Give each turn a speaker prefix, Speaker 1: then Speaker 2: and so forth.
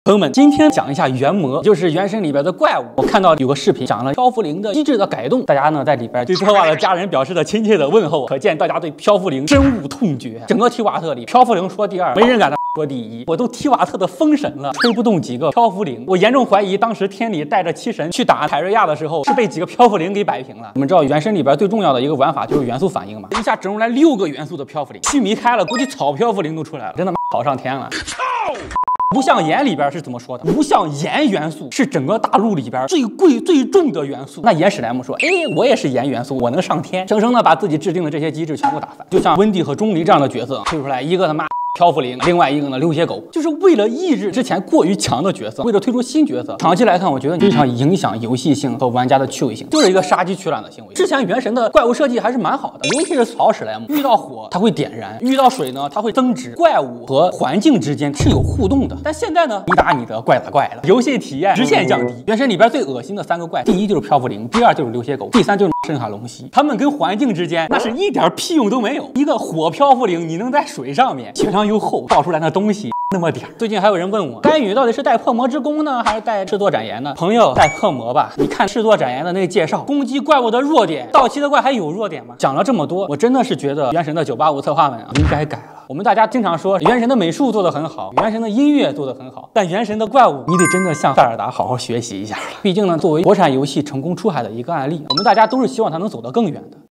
Speaker 1: 朋友们，今天讲一下原魔，就是原神里边的怪物。我看到有个视频讲了漂浮灵的机制的改动，大家呢在里边对策划的家人表示了亲切的问候，可见大家对漂浮灵深恶痛绝。整个提瓦特里，漂浮灵说第二，没人敢说第一。我都提瓦特的封神了，吹不动几个漂浮灵。我严重怀疑当时天理带着七神去打凯瑞亚的时候，是被几个漂浮灵给摆平了。你们知道原神里边最重要的一个玩法就是元素反应嘛？一下整出来6个元素的漂浮灵，须弥开了，估计草漂浮灵都出来了，真的跑上天了。无相岩里边是怎么说的？无相岩元素是整个大陆里边最贵最重的元素。那岩史莱姆说，哎，我也是岩元素，我能上天，生生的把自己制定的这些机制全部打翻。就像温蒂和钟离这样的角色推出来，一个他妈漂浮灵，另外一个呢流血狗，就是为了抑制之前过于强的角色，为了推出新角色。长期来看，我觉得非常影响游戏性和玩家的趣味性，就是一个杀鸡取卵的行为。之前原神的怪物设计还是蛮好的，尤其是草史莱姆，遇到火它会点燃，遇到水呢它会增值，怪物和环境之间是有互动的。但现在呢，你打你的，怪打怪的，游戏体验直线降低。原神里边最恶心的3个怪，第一就是漂浮灵，第二就是流血狗，第三就是深海龙蜥。他们跟环境之间那是一点屁用都没有。一个火漂浮灵，你能在水上面，血量又厚，爆出来那东西那么点。最近还有人问我，该女到底是带破魔之弓呢，还是带制作斩颜呢？朋友，带破魔吧。你看制作斩颜的那个介绍，攻击怪物的弱点，到期的怪还有弱点吗？讲了这么多，我真的是觉得原神的985策划们啊，应该改了。我们大家经常说原神的美术做得很好，原神的音乐做得很好，但原神的怪物你得真的向塞尔达好好学习一下了。毕竟呢，作为国产游戏成功出海的一个案例，我们大家都是希望它能走得更远的。